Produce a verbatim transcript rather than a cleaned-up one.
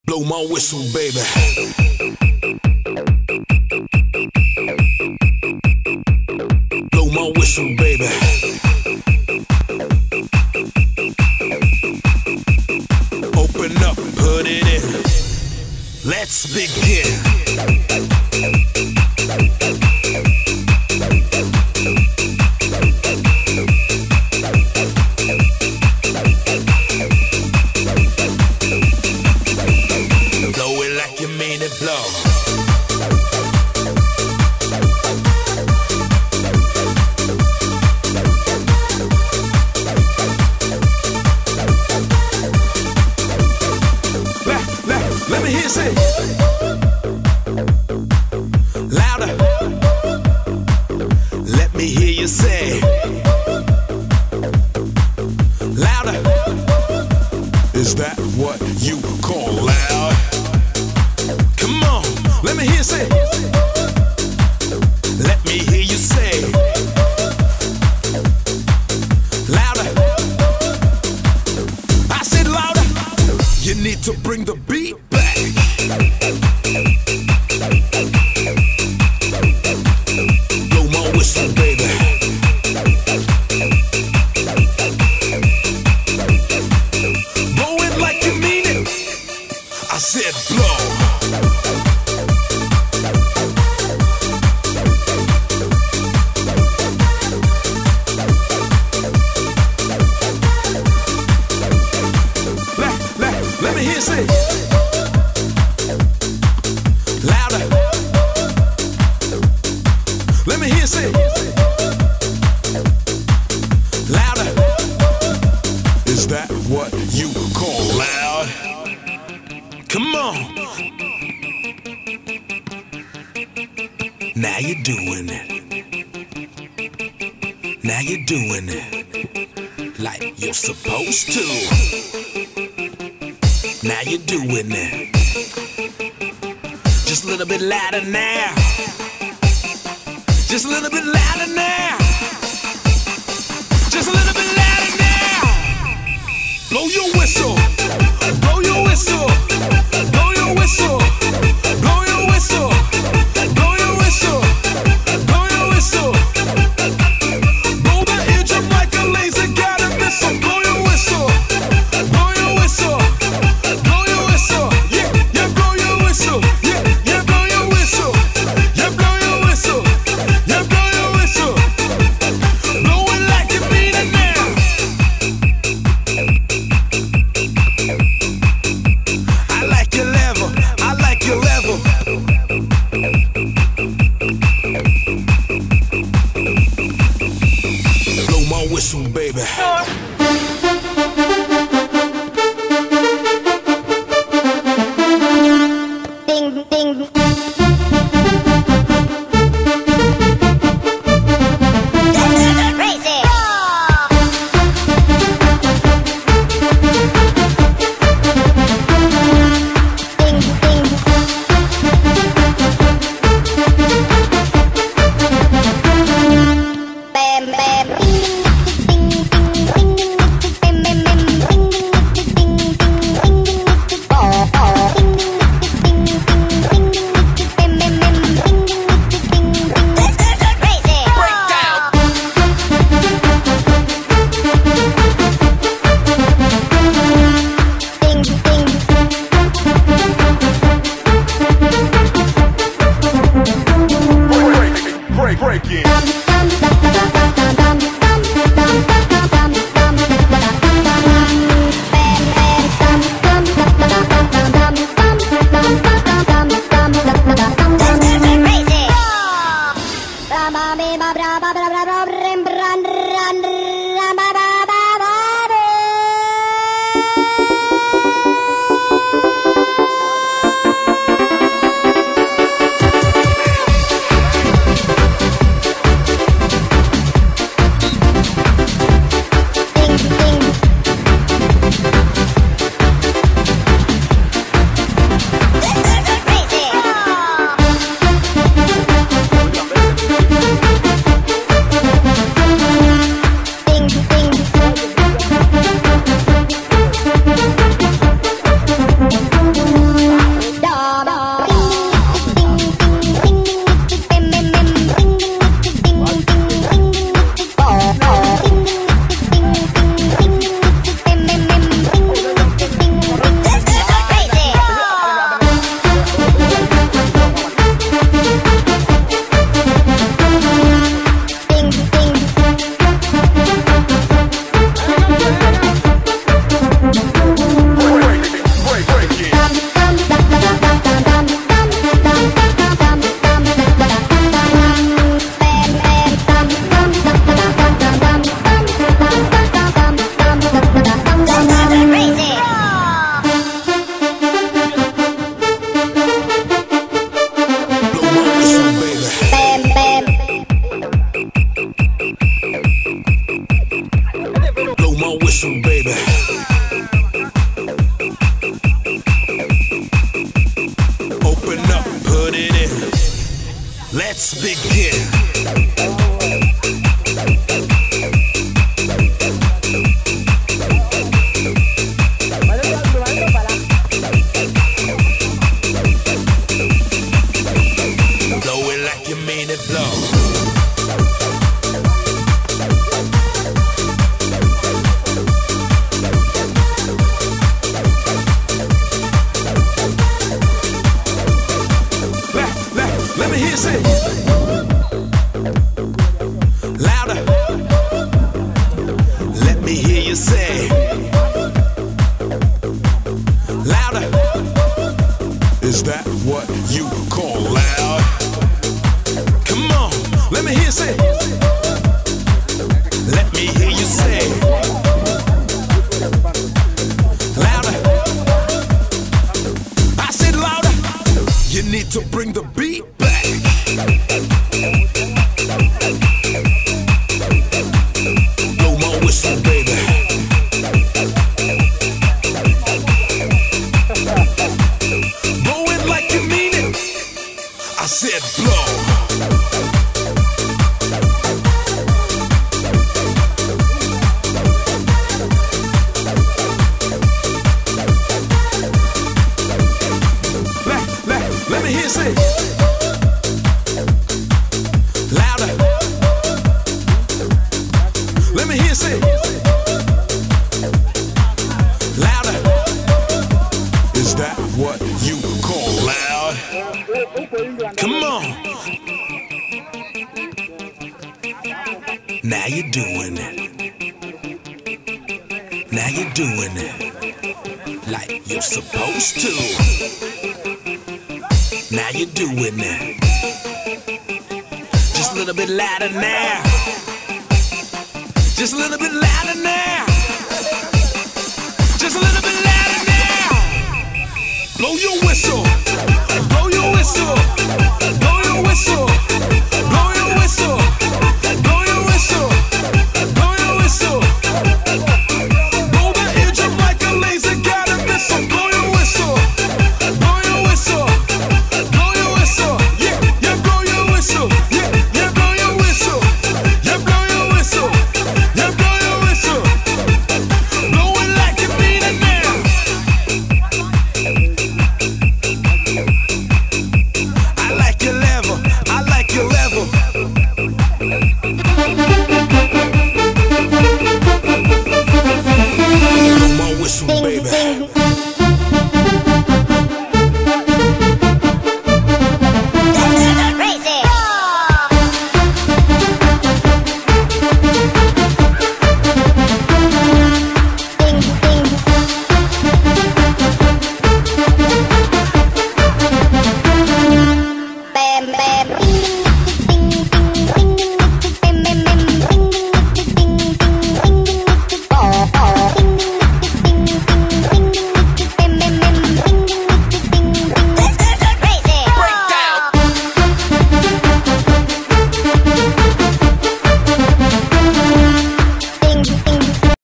Blow my whistle, baby. Blow my whistle, baby. Open up, put it in. Let's begin. Blow it like you mean it, blow. Let, let, let me hear you say louder. Let me hear you say louder. Is that what you call loud? Come on, let me hear you say. Let me hear you say louder. I said louder. You need to bring the beat back. Blow my whistle, baby. Blow it like you mean it. I said blow. Let me hear you say louder. Let me hear you say louder. Is that what you call loud? Come on. Now you're doing it. Now you're doing it like you're supposed to. Now you're doing it. Just a little bit louder now. Just a little bit louder now. Just a little bit louder now. Blow your whistle. Blow your whistle. Blow your whistle. Blow your whistle. Blow your whistle. Blow your whistle. Blow the eardrum like a laser got a missile. Blow your whistle. Blow your whistle. Blow your whistle. Yeah, yeah, blow your whistle. Yeah, yeah, blow your whistle. Yeah, blow your whistle. Yeah, blow your whistle. Blow it like you mean it now. Let's begin. Blow it like you mean it, blow. Let me hear you say louder. Let me hear you say louder. Is that what you call loud? Come on, let me hear you say. Let me hear you say louder. I said louder. You need to bring the beat back. Blow my whistle, baby. Blow it like you mean it. I said blow. Let, let, let me hear you say louder. Let me hear you say louder. Is that what you call loud? Come on. Now you're doing it. Now you're doing it like you're supposed to. Now you're doing it. Just a little bit louder now. Just a little bit louder now. Just a little bit louder now. Blow your whistle.